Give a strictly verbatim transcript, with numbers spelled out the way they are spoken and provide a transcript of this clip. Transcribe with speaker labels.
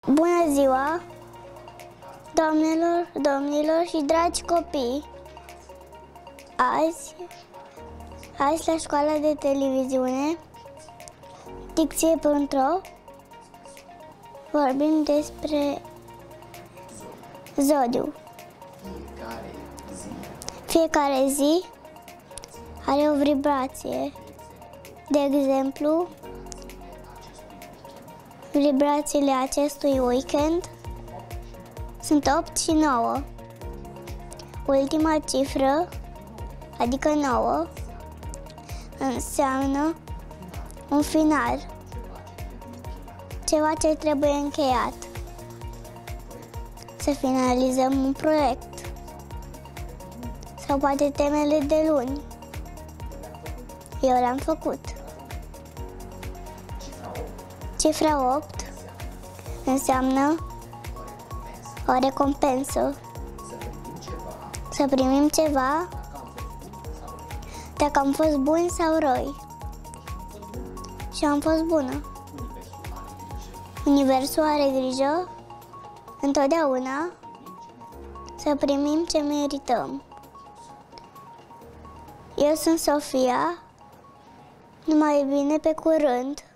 Speaker 1: Bună ziua, doamnelor, domnilor și dragi copii! Azi, azi la școala de televiziune, dicție punct ro, vorbim despre zodiu. Fiecare zi are o vibrație. De exemplu, vibrațiile acestui weekend sunt opt și nouă. Ultima cifră, adică nouă, înseamnă un final, ceva ce trebuie încheiat, să finalizăm un proiect sau poate temele de luni. Eu le-am făcut. Cifra opt înseamnă o recompensă, să primim ceva dacă am fost buni sau răi. Și am fost bună. Universul are grijă întotdeauna să primim ce merităm. Eu sunt Sofia, numai bine, pe curând!